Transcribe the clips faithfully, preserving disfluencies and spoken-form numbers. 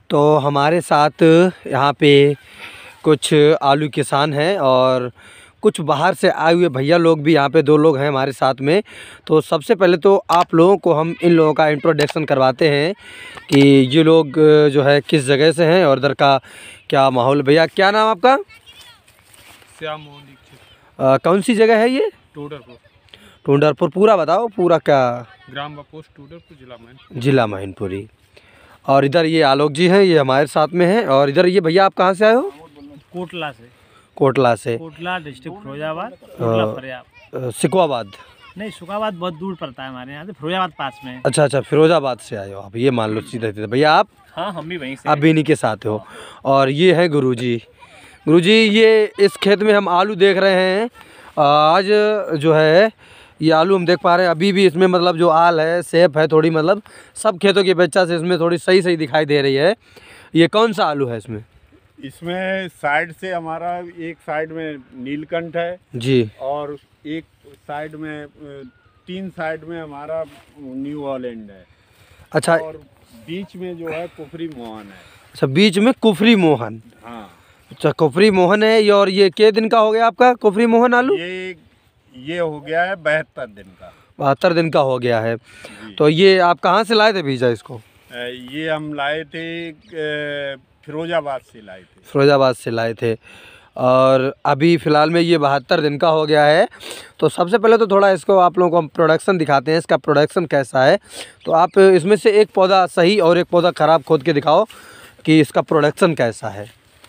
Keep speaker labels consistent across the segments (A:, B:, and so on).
A: तो हमारे साथ यहाँ पे कुछ आलू किसान हैं और कुछ बाहर से आए हुए भैया लोग भी यहाँ पे दो लोग हैं हमारे साथ में। तो सबसे पहले तो आप लोगों को हम इन लोगों का इंट्रोडक्शन करवाते हैं कि ये लोग जो है किस जगह से हैं और इधर का क्या माहौल। भैया क्या नाम आपका?
B: श्याम मोहन दीक्षित।
A: कौन सी जगह है ये?
B: टूडरपुर।
A: टूडरपुर पूरा बताओ, पूरा क्या?
B: ग्राम पोस्ट टूडरपुर, जिला मैनपुरी।
A: जिला मैनपुरी। और इधर ये आलोक जी हैं, ये हमारे साथ में हैं। और इधर ये भैया आप कहाँ से आए हो?
C: कोटला से।
A: कोटला से।
C: कोटला डिस्ट्रिक्ट फिरोजाबाद, कोटला फरियाबाद।
A: सिकवाबाद
C: नहीं, सुखाबाद बहुत दूर पड़ता है हमारे यहाँ से, फिरोजाबाद पास में है।
A: अच्छा अच्छा, फिरोजाबाद से आए हो आप, ये मान लो सीधे सीधे। भैया आप?
C: हाँ, हम भी वहीं से।
A: आप भी इन्हीं के साथ हो। और ये है गुरुजी। गुरुजी ये इस खेत में हम आलू देख रहे हैं आज जो है, ये आलू हम देख पा रहे हैं अभी भी इसमें मतलब जो आल है शेप है थोड़ी, मतलब सब खेतों की अपेक्षा से इसमें थोड़ी सही सही दिखाई दे रही है। ये कौन सा आलू है इसमें?
D: इसमें साइड से हमारा एक साइड में नीलकंठ है
A: जी, और
D: एक साइड में, तीन साइड में हमारा न्यू हॉलैंड है।
A: अच्छा,
D: और बीच में जो है कुफरी मोहन है।
A: अच्छा, बीच में कुफरी मोहन।
D: हाँ,
A: अच्छा, कुफरी मोहन है ये। और ये कितने दिन का हो गया आपका कुफरी मोहन आलू?
D: ये ये हो गया है बहत्तर दिन का।
A: बहत्तर दिन का हो गया है। तो ये आप कहाँ से लाए थे बीजा इसको?
D: ये हम लाए थे, फिरोजाबाद से लाए थे।
A: फिरोजाबाद से लाए थे। और अभी फ़िलहाल में ये बहत्तर दिन का हो गया है। तो सबसे पहले तो थोड़ा इसको आप लोगों को हम प्रोडक्शन दिखाते हैं, इसका प्रोडक्शन कैसा है। तो आप इसमें से एक पौधा सही और एक पौधा ख़राब खोद के दिखाओ कि इसका प्रोडक्शन कैसा है।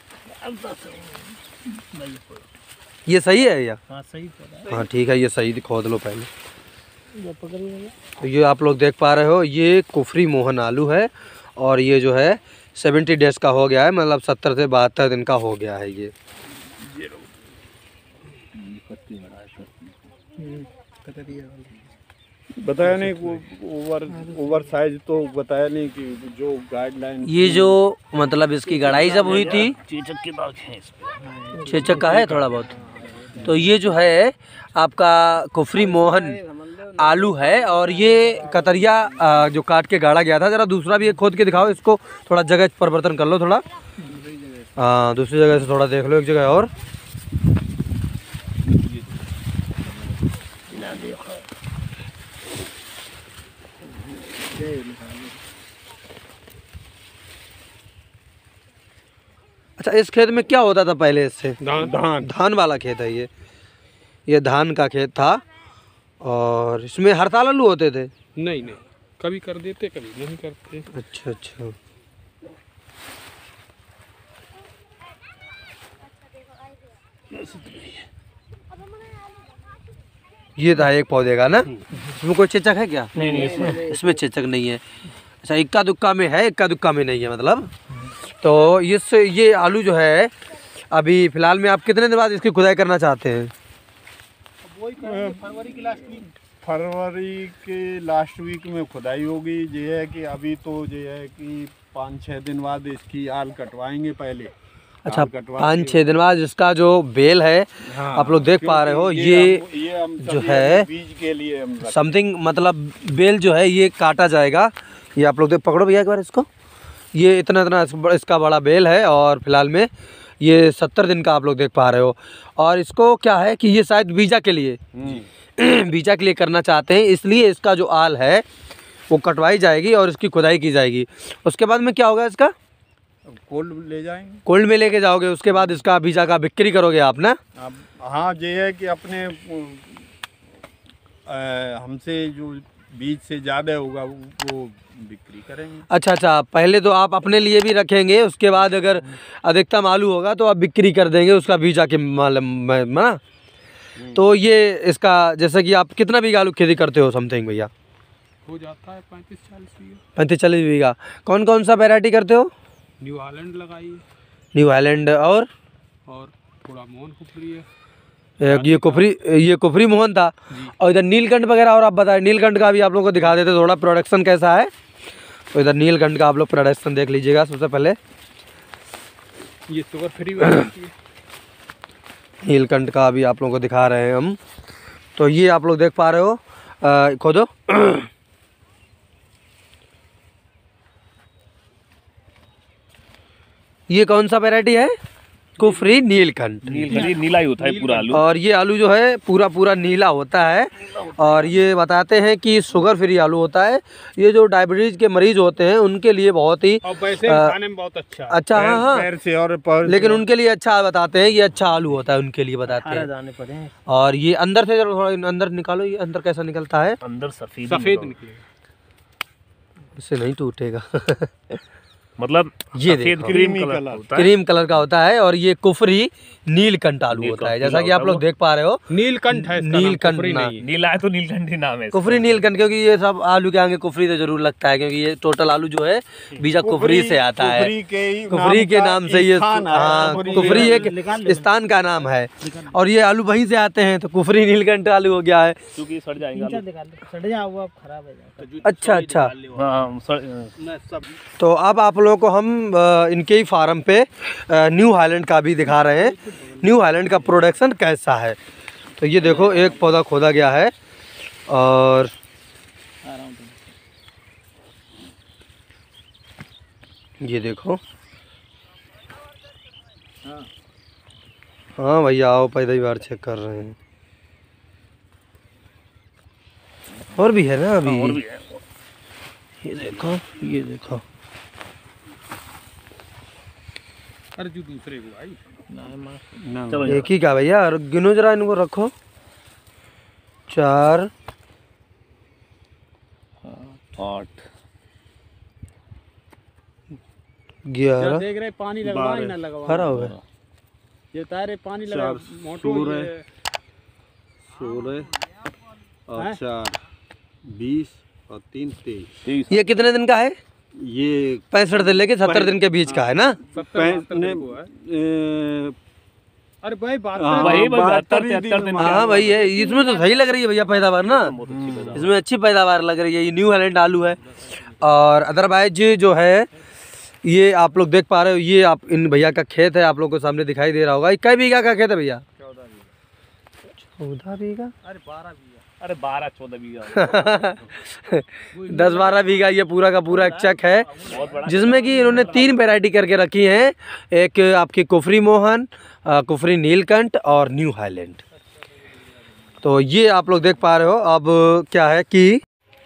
A: ये सही है या?
C: हाँ, सही पौधा।
A: हाँ ठीक है, ये सही खोद लो पहले। तो ये आप लोग देख पा रहे हो, ये कुफरी मोहन आलू है। और ये जो है सेवेंटी डेज का हो गया है, मतलब सत्तर से बहत्तर दिन का हो गया है ये।
D: बताया नहीं, ओवर ओवर साइज तो बताया नहीं कि जो गाइडलाइन।
A: ये जो मतलब इसकी गड़ाई जब हुई थी,
C: चेचक के बाग है इस पे।
A: चेचक का है थोड़ा बहुत। तो ये जो है आपका कुफरी मोहन आलू है। और ये कतरिया जो काट के गाड़ा गया था। ज़रा दूसरा भी एक खोद के दिखाओ इसको, थोड़ा जगह परिवर्तन कर लो थोड़ा। हाँ, दूसरी जगह से थोड़ा देख लो, एक जगह और। अच्छा, इस खेत में क्या होता था पहले? इससे
B: धान धान
A: धान वाला खेत है ये। ये धान का खेत था। और इसमें हड़ताल आलू होते थे?
B: नहीं नहीं, कभी कर देते कभी नहीं करते।
A: अच्छा अच्छा। ये था एक पौधे का ना। इसमें कोई चेचक है क्या?
C: नहीं नहीं, इसमें
A: इसमें चेचक नहीं है। अच्छा, इक्का दुक्का में है, इक्का दुक्का में नहीं है मतलब। तो इस ये आलू जो है अभी फ़िलहाल में आप कितने दिन बाद इसकी खुदाई करना चाहते हैं?
D: फरवरी के लास्ट वीक फरवरी के लास्ट वीक में खुदाई होगी। ये है कि अभी तो ये है कि पाँच छः दिन बाद इसकी आल कटवाएंगे पहले।
A: अच्छा, पाँच छः दिन बाद इसका जो बेल है, हाँ, आप लोग देख पा रहे हो, ये, ये, हम, ये हम जो है
D: बीज के लिए
A: समथिंग मतलब बेल जो है ये काटा जाएगा। ये आप लोग देख, पकड़ो भैया एक बार इसको। ये इतना इतना इसका बड़ा बेल है। और फिलहाल में ये सत्तर दिन का आप लोग देख पा रहे हो। और इसको क्या है कि ये शायद बीजा के लिए बीजा के लिए करना चाहते हैं, इसलिए इसका जो आल है वो कटवाई जाएगी और इसकी खुदाई की जाएगी। उसके बाद में क्या होगा? इसका
D: कोल्ड ले जाएंगे,
A: कोल्ड में लेके जाओगे। उसके बाद इसका बीजा का बिक्री करोगे आप ना?
D: हाँ, ये है कि अपने हमसे जो बीज से ज़्यादा होगा वो बिक्री करेंगे। अच्छा
A: अच्छा, पहले तो आप अपने लिए भी रखेंगे, उसके बाद अगर अधिकतम आलू होगा तो आप बिक्री कर देंगे उसका बीजा के माल ना। तो ये इसका जैसे कि आप कितना बीघा आलू खेती करते हो समथिंग भैया?
B: हो जाता है पैंतीस चालीस बीघा।
A: पैंतीस चालीस बीघा। कौन कौन सा वैरायटी करते हो?
B: न्यू हॉलैंड लगाई है।
A: न्यू हॉलैंड और
B: और थोड़ा मोहन कुफरी है।
A: ये कुफरी ये कुफरी मोहन था। और इधर नीलकंठ वगैरह। और आप बताएं, नीलकंठ का भी आप लोगों को दिखा देते थोड़ा प्रोडक्शन कैसा है। तो इधर नीलकंठ का आप लोग प्रोडक्शन देख लीजिएगा सबसे पहले।
B: ये शुगर फ्री वैरायटी है।
A: नीलकंठ का भी आप लोगों को दिखा रहे हैं हम। तो ये आप लोग देख पा रहे हो, खोदो। ये कौन सा वैरायटी है? कुफरी नीलकंठ।
B: नील नीला ही होता है पूरा आलू।
A: और ये आलू जो है पूरा पूरा नीला होता है। और ये बताते हैं कि शुगर फ्री आलू होता है। ये जो डायबिटीज के मरीज होते हैं उनके लिए बहुत ही
B: और वैसे
A: आ,
B: खाने में बहुत अच्छा
A: अच्छा हाँ हाँ
D: पैर से और पैर
A: लेकिन उनके लिए अच्छा बताते हैं, ये अच्छा आलू होता है उनके लिए बताते हैं।
C: जाने पड़े हैं।
A: और ये अंदर से जरा थोड़ा अंदर निकालो, ये अंदर कैसा निकलता है?
B: अंदर सफेद सफेद निकलेगा,
A: इससे नहीं टूटेगा।
B: मतलब
A: ये
B: सफेद
A: देखो,
B: क्रीम कलर होता है।
A: क्रीम कलर का होता है। और ये कुफरी नीलकंठ आलू होता है, जैसा कि आप लोग देख पा रहे हो।
B: नीलकंठ है,
A: नीलकंठ ना,
B: नीला है तो नीलकंठ ही नाम है।
A: कुफरी नीलकंठ, क्योंकि ये सब आलू के आगे कुफरी तो जरूर लगता है, क्योंकि ये टोटल आलू जो है बीजा कुफरी से आता है।
D: कुफरी के
A: कुफरी के नाम से ये,
D: स्थान है।
A: हाँ
D: कुफरी
A: कुफरी एक स्थान का नाम है। और ये आलू वहीं से आते हैं, तो कुफरी नीलकंठ आलू हो गया है।
B: क्योंकि सड़ जाएगा,
C: सड़ जाओ वो खराब हो जाएगा।
A: अच्छा अच्छा,
B: हाँ सड़।
A: तो अब आप लोगों को हम अ, इनके ही फार्म पे अ, न्यू हालैंड का भी दिखा रहे हैं, न्यू हालैंड का प्रोडक्शन कैसा है। तो ये देखो एक पौधा खोदा गया है और ये देखो, हाँ भैया आओ, पहली बार चेक कर रहे हैं। और भी है ना अभी,
B: और भी है।
A: ये देखो ये देखो।
B: अरे जो दूसरे को भाई
D: ना,
A: एक ही का भैया, और गिनो जरा इनको, रखो। चार
B: आठ
A: ग्यारह,
C: देख रहे पानी लगवा ही ना लगवा,
A: हरा हो गया।
C: ये तारे पानी लगा मोटो
D: सोलह सोलह और चार बीस और तीन तेईस।
A: ये कितने दिन का है?
D: ये
A: पैंसठ दिन लेके सत्तर दिन के बीच का है ना?
D: पैंने
B: अरे भाई बात
D: हाँ,
B: वही
D: बहत्तर
B: बहत्तर तिहत्तर दिन
A: हाँ भाई है, इसमें तो सही लग रही है भैया पैदावार ना,
B: बहुत अच्छी पैदावार।
A: इसमें अच्छी पैदावार लग रही है। ये न्यू हालैंड आलू है। और अदरवाइज जो है ये आप लोग देख पा रहे हो, ये आप इन भैया का खेत है, आप लोग को सामने दिखाई दे रहा होगा। ये कई बीघा का खेत है भैया? चौदह बीघा,
C: अरे बारह बीघा,
B: अरे बारह चौदह बीघा
A: दस बारह बीघा ये पूरा का पूरा एक चक है, जिसमें कि इन्होंने तीन वैरायटी करके रखी हैं। एक आपकी कुफरी मोहन, अ, कुफरी नीलकंठ और न्यू हालैंड। तो ये आप लोग देख पा रहे हो। अब क्या है कि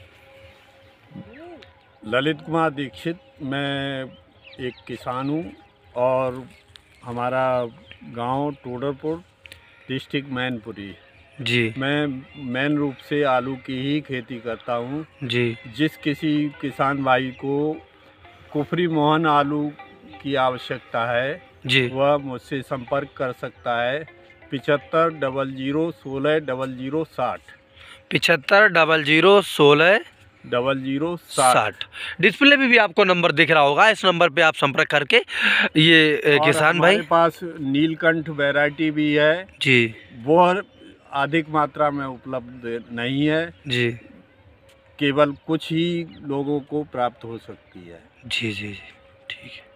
D: ललित कुमार दीक्षित, मैं एक किसान हूँ और हमारा गांव टोडरपुर, डिस्ट्रिक्ट मैनपुरी।
A: जी
D: मैं मेन रूप से आलू की ही खेती करता हूँ।
A: जी
D: जिस किसी किसान भाई को कुफरी मोहन आलू की आवश्यकता है
A: जी,
D: वह मुझसे संपर्क कर सकता है। पिचहत्तर डबल जीरो सोलह डबल जीरो साठ
A: पिछहत्तर डबल जीरो सोलह
D: डबल जीरो साठ।
A: साठ। डिस्प्ले पे भी आपको नंबर दिख रहा होगा, इस नंबर पे आप संपर्क करके ये ए, किसान भाई।
D: हमारे पास नीलकंठ वैरायटी भी है
A: जी
D: वो अधिक मात्रा में उपलब्ध नहीं है,
A: जी
D: केवल कुछ ही लोगों को प्राप्त हो सकती है।
A: जी जी जी ठीक है।